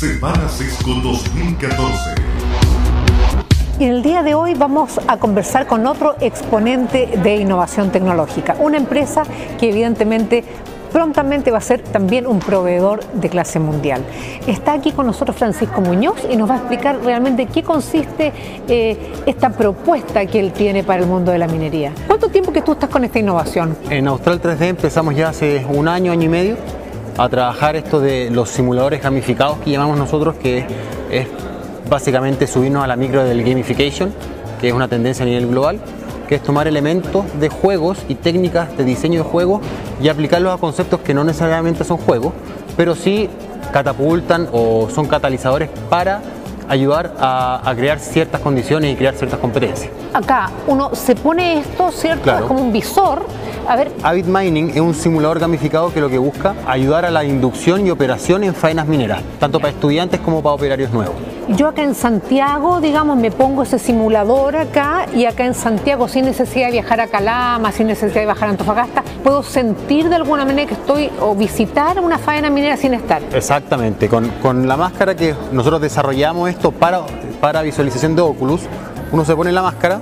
Semana Sesco 2014. Y en el día de hoy vamos a conversar con otro exponente de innovación tecnológica, una empresa que evidentemente prontamente va a ser también un proveedor de clase mundial. Está aquí con nosotros Francisco Muñoz y nos va a explicar realmente qué consiste esta propuesta que él tiene para el mundo de la minería. ¿Cuánto tiempo que tú estás con esta innovación? En Austral 3D empezamos ya hace un año y medio a trabajar esto de los simuladores gamificados que llamamos nosotros, que es básicamente subirnos a la micro del gamification, que es una tendencia a nivel global, que es tomar elementos de juegos y técnicas de diseño de juegos y aplicarlos a conceptos que no necesariamente son juegos, pero sí catapultan o son catalizadores para ayudar a crear ciertas condiciones y crear ciertas competencias. Acá uno se pone esto, ¿cierto? Claro. Es como un visor. A ver. Avid Mining es un simulador gamificado que lo que busca ayudar a la inducción y operación en faenas mineras, tanto para estudiantes como para operarios nuevos. Yo acá en Santiago, digamos, me pongo ese simulador acá y acá en Santiago, sin necesidad de viajar a Calama, sin necesidad de viajar a Antofagasta, puedo sentir de alguna manera que estoy o visitar una faena minera sin estar. Exactamente, con la máscara que nosotros desarrollamos esto para visualización de Oculus, uno se pone la máscara,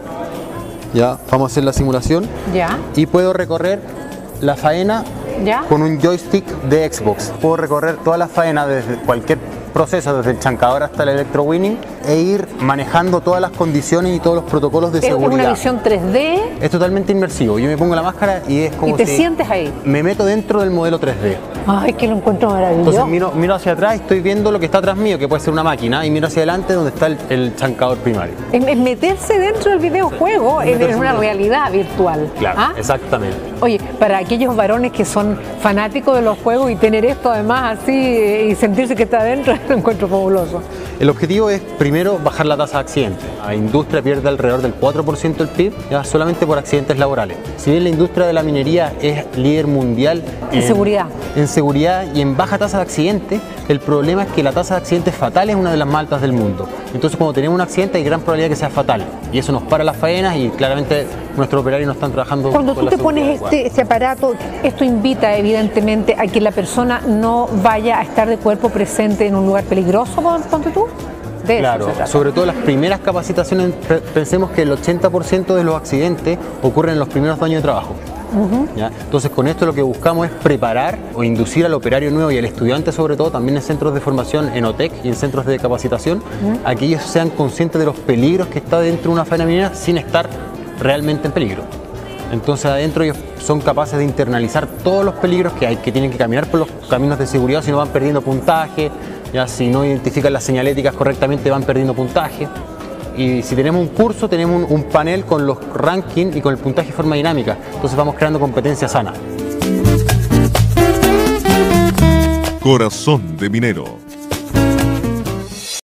ya vamos a hacer la simulación, ya, y puedo recorrer la faena ya, con un joystick de Xbox. Puedo recorrer toda la faena desde cualquier proceso, desde el chancador hasta el electrowinning, e ir manejando todas las condiciones y todos los protocolos de seguridad. Es una visión 3D. Es totalmente inmersivo. Yo me pongo la máscara y es como y te si sientes ahí. Me meto dentro del modelo 3D. Ay, que lo encuentro maravilloso. Entonces miro hacia atrás y estoy viendo lo que está atrás mío, que puede ser una máquina, y miro hacia adelante donde está el chancador primario. Es meterse dentro del videojuego en una realidad virtual. Claro, ¿Ah? exactamente. Oye, para aquellos varones que son fanáticos de los juegos y tener esto además así y sentirse que está adentro, lo encuentro fabuloso. El objetivo es primero bajar la tasa de accidentes. La industria pierde alrededor del 4% del PIB ya solamente por accidentes laborales. Si bien la industria de la minería es líder mundial en seguridad. En seguridad y en baja tasa de accidentes, el problema es que la tasa de accidentes fatales es una de las más altas del mundo. Entonces cuando tenemos un accidente hay gran probabilidad que sea fatal y eso nos para las faenas y claramente nuestros operarios no están trabajando. Cuando tú te pones este aparato, esto invita evidentemente a que la persona no vaya a estar de cuerpo presente en un lugar peligroso, ponte tú. Claro, sobre todo las primeras capacitaciones, pensemos que el 80% de los accidentes ocurren en los primeros años de trabajo. ¿Ya? Entonces con esto lo que buscamos es preparar o inducir al operario nuevo y al estudiante sobre todo, también en centros de formación, en OTEC y en centros de capacitación, a que ellos sean conscientes de los peligros que está dentro de una faena minera sin estar realmente en peligro. Entonces adentro ellos son capaces de internalizar todos los peligros que hay, que tienen que caminar por los caminos de seguridad, si no van perdiendo puntaje, ya si no identifican las señaléticas correctamente van perdiendo puntaje. Y si tenemos un curso, tenemos un panel con los rankings y con el puntaje de forma dinámica. Entonces vamos creando competencia sana. Corazón de minero.